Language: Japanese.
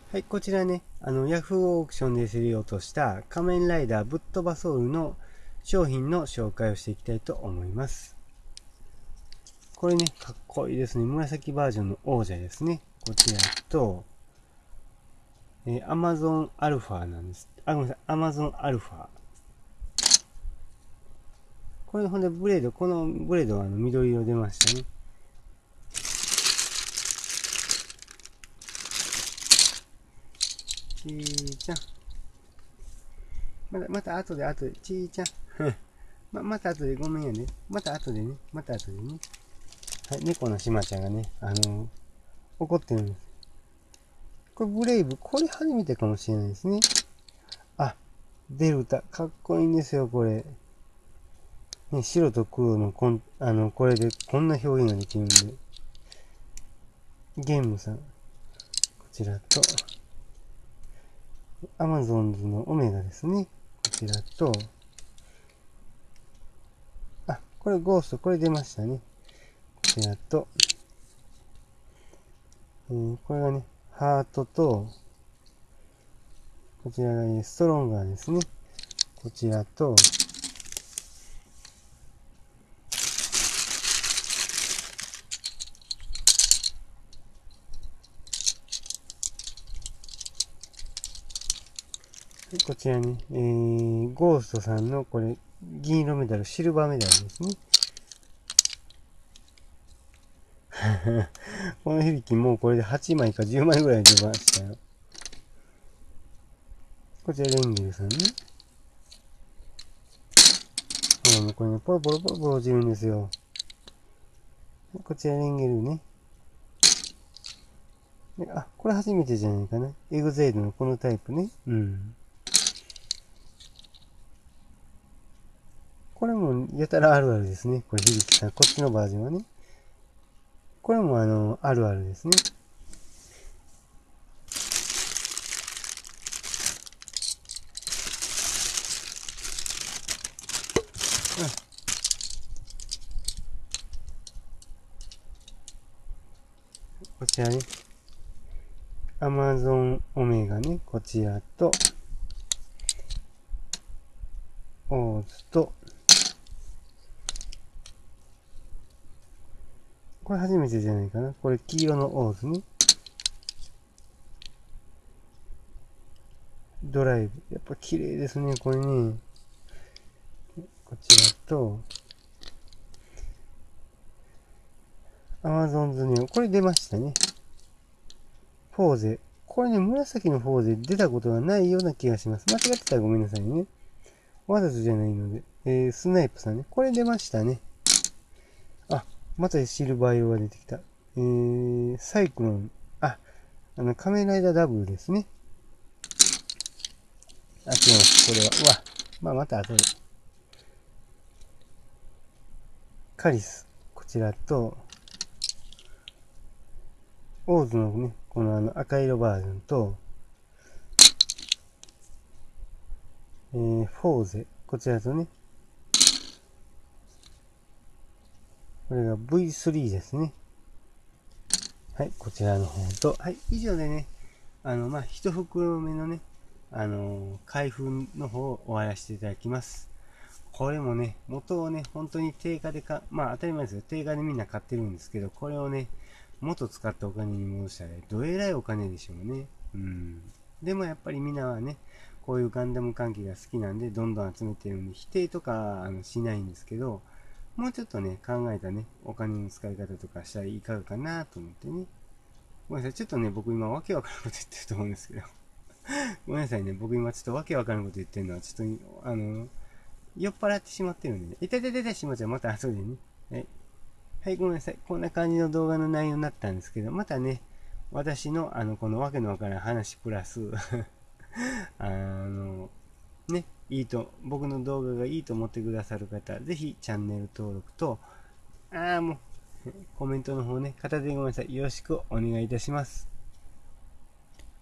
はい、こちらね、ヤフーオークションで競り落とした仮面ライダーぶっ飛ばソウルの商品の紹介をしていきたいと思います。これね、かっこいいですね。紫バージョンの王者ですね。こちらと、Amazon アルファなんです。あ、ごめんなさい。Amazon アルファ。これほんでブレード、このブレードは緑色出ましたね。ちーちゃん。また後で、ちーちゃん。また後でごめんやね。また後でね。はい、猫のしまちゃんがね、怒ってるんです。これブレイブ、これ初めてかもしれないですね。あ、デルタ、かっこいいんですよ、これ。ね、白と黒のこれでこんな表現ができるんで。ゲームさん、こちらと、アマゾンズのオメガですね。こちらと、あ、これゴースト、これ出ましたね。こちらと、これがね、ハートと、こちらがね、ストロンガーですね。こちらと、こちらね、ゴーストさんのこれ、銀色メダル、シルバーメダルですね。この響きもうこれで8枚か10枚ぐらい出ましたよ。こちらレンゲルさんね。ほらもうこれね、ポロポロポロポロ落ちるんですよ。こちらレンゲルね。あ、これ初めてじゃないかな。エグゼイドのこのタイプね。うん。これもやたらあるあるですね。これ響きさん。こっちのバージョンはね。これもあるあるですね。こちらね。アマゾンオメガね。こちらと、オーズと、これ初めてじゃないかな。これ黄色のオーズね。ドライブ。やっぱ綺麗ですね、これね。こちらと、アマゾンズネオ。これ出ましたね。フォーゼ。これね、紫のフォーゼ出たことがないような気がします。間違ってたらごめんなさいね。わざとじゃないので。スナイプさんね。これ出ましたね。あ、またシルバー色が出てきた。サイクロン。あ、仮面ライダーダブルですね。あ、違います。これは。うわ。また後で。カリス。こちらと、オーズのね、この赤色バージョンと、フォーゼ。こちらとね、これが V3 ですね。はい、こちらの方と、はい、以上でね、一袋目のね、開封の方を終わらせていただきます。これもね、元をね、本当に定価で当たり前ですよ。定価でみんな買ってるんですけど、これをね、元使ったお金に戻したら、どえらいお金でしょうね。うん。でもやっぱりみんなはね、こういうガンダム関係が好きなんで、どんどん集めてるんで、否定とかしないんですけど、もうちょっとね、考えたね、お金の使い方とかしたらいかがかなと思ってね。ごめんなさい、ちょっとね、僕今わけわからんこと言ってると思うんですけど。ごめんなさいね、僕今ちょっとわけわからんこと言ってるのは、ちょっと、酔っ払ってしまってるんでね。いたたたたしまちゃん、また後でね。はい。はい、ごめんなさい。こんな感じの動画の内容になったんですけど、またね、私の、このわけのわからん話プラスね、僕の動画がいいと思ってくださる方、ぜひチャンネル登録と、もう、コメントの方ね、片手でごめんなさい。よろしくお願いいたします。